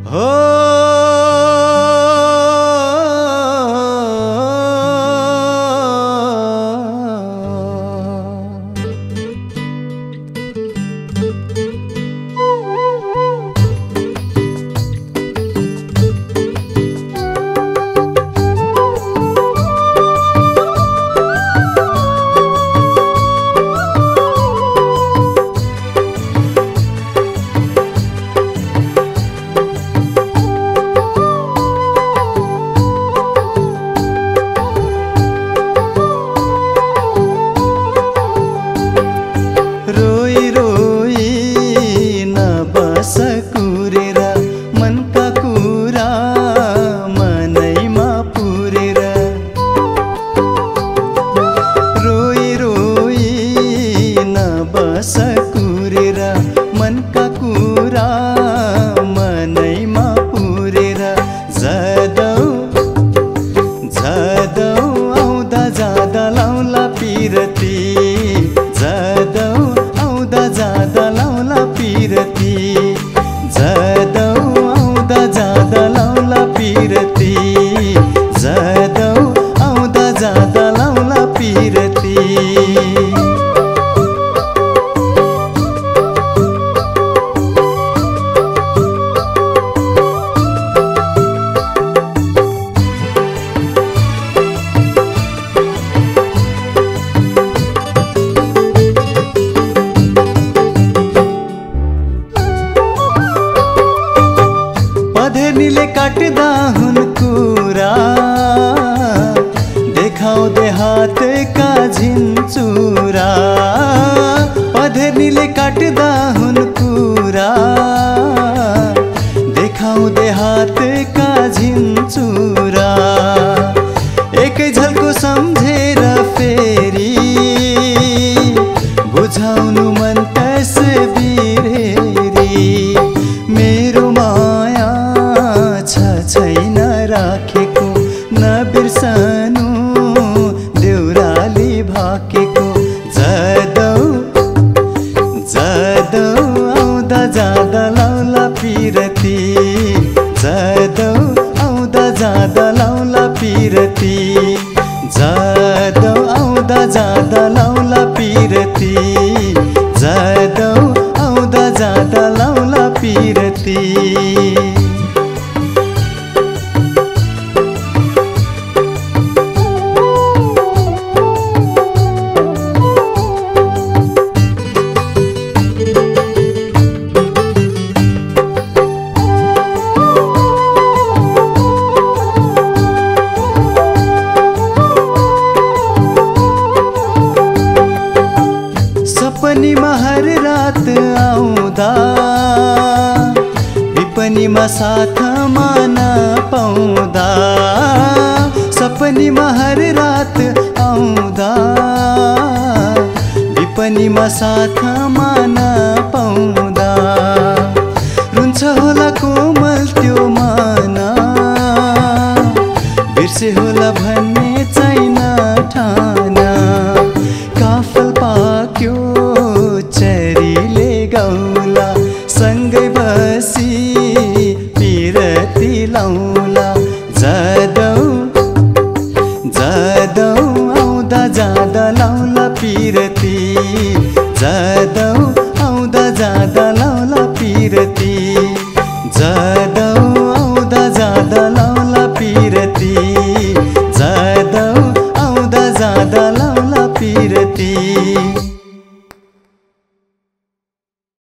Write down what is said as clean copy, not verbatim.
हो रोई रोई नबसकुरेर मनका कुरा मनैमा पुरेर रोई रोई नबसकुरेर मनका कुरा मनैमा पुरेर जादौ जादौ आउँदा जाँदा लाउला पिरती जादौ आउँदा जाँदा लाउला पिरती जादौ आउँदा जाँदा लाउला पिरती जादौ आउँदा जाँदा लाउला पिरती पधेनीले काट्दा हुन् कुरा देखाउँदै हातका झिन्चुरा पधेनीले काट्दा हुन् कुरा देखाउँदै हातका झिन्चुरा एकै झल्को सम्झेर फेरि बुझाउनु मन तस्बिरेरी मेरो माया छैन राखेको नबिर्सनु देउराली भाकेको जादौ जादौ आउँदा जाँदा लाउला पिरती जादौ आउँदा जाँदा लाउला पिरती जादौ आउँदा जाँदा लाउला पिरती जादौ आउँदा जाँदा लाउला पिरती सपनीमा हर रात आउँदा विपनीमा साथमा नपाउँदा सपनीमा हर रात आउँदा विपनीमा साथमा नपाउँदा रुन्छ होला कोमल त्यो मन बिर्से होला भन्ने छैन ठाना काफल पाक्यो चरीले गाउला सँगै बसी पिरती लाउला जादौ जादौ आउँदा जाँदा लाउला पिरती जादौ आउँदा जाँदा लाउला पिरती जादौ आउँदा जाँदा लाउला पिरती जादौ आउँदा जाँदा लाउला पिरती